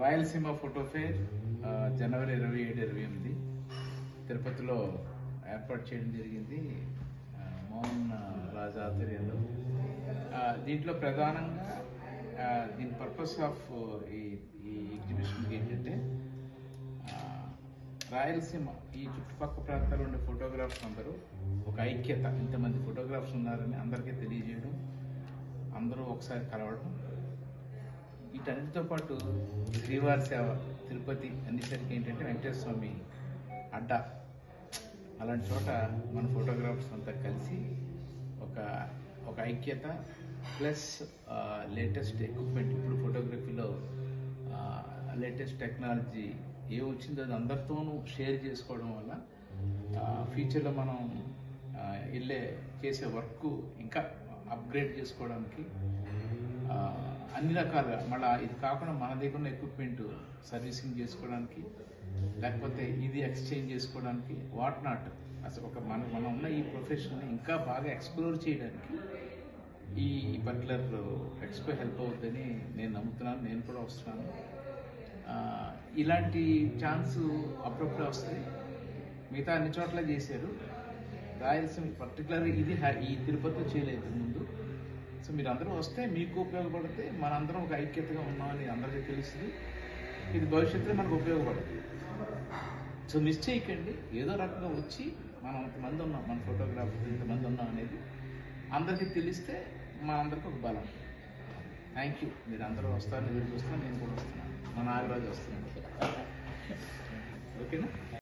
Rayalaseema photo fair జనవరి 27-28 తిరుపతిలో ఏర్పాటు చేయడం జరిగింది. మోహన్ రాజా ఆధ్వర్యంలో. దీంట్లో ప్రధానంగా దీని పర్పస్ ఆఫ్ ఈ ఎగ్జిబిషన్కి ఏంటంటే రాయలసీమ ఈ చుట్టుపక్కల ప్రాంతాల్లో ఉండే ఫోటోగ్రాఫర్స్ అందరూ ఒక ఐక్యత, ఇంతమంది ఫోటోగ్రాఫర్స్ ఉన్నారని అందరికీ తెలియజేయడం, అందరూ ఒకసారి కలవడం, వీటన్నిటితో పాటు శ్రీవారి సేవ తిరుపతి అనేసరికి ఏంటంటే వెంకటేశ్వర స్వామి అడ్డా, అలాంటి చోట మన ఫోటోగ్రాఫర్స్ అంతా కలిసి ఒక ఐక్యత ప్లస్ లేటెస్ట్ ఎక్విప్మెంట్. ఇప్పుడు ఫోటోగ్రఫీలో లేటెస్ట్ టెక్నాలజీ వచ్చిందో అది అందరితోనూ షేర్ చేసుకోవడం వల్ల ఫ్యూచర్లో మనం చేసే వర్క్ ఇంకా అప్గ్రేడ్ చేసుకోవడానికి అన్ని రకాలుగా, మళ్ళీ ఇది కాకుండా మన దగ్గర ఉన్న ఎక్విప్మెంట్ సర్వీసింగ్ చేసుకోవడానికి, లేకపోతే ఇది ఎక్స్చేంజ్ చేసుకోవడానికి, వాట్ నాట్, అసలు మనం ఉన్న ఈ ప్రొఫెషన్ని ఇంకా బాగా ఎక్స్ప్లోర్ చేయడానికి ఈ పర్టికులర్ ఎక్స్పో హెల్ప్ అవుతుందని నేను నమ్ముతున్నాను. నేను కూడా వస్తున్నాను. ఇలాంటి ఛాన్స్ అప్పుడప్పుడు వస్తాయి. మిగతా అన్ని చోట్ల చేశారు. రాయలసీమ పర్టికులర్ ఇది ఈ తిరుపతిలో చేయలేదు ముందు. సో మీరు అందరూ వస్తే మీకు ఉపయోగపడితే, మనందరం ఒక ఐక్యతగా ఉన్నామని అందరికీ తెలుస్తుంది. ఇది భవిష్యత్తులో మనకు ఉపయోగపడుతుంది. సో మిస్ చేయకండి. ఏదో రకంగా వచ్చి మనం అంతమంది ఉన్నాం, మన ఫోటోగ్రాఫర్ ఇంతమంది ఉన్నాం అనేది అందరికీ తెలిస్తే మనందరికీ ఒక బలం. Thank you. మీరు అందరూ వస్తారని ఎదురు చూస్తాను. నేను కూడా వస్తున్నాను. మా నాగరాజు వస్తున్నాను. ఓకేనా?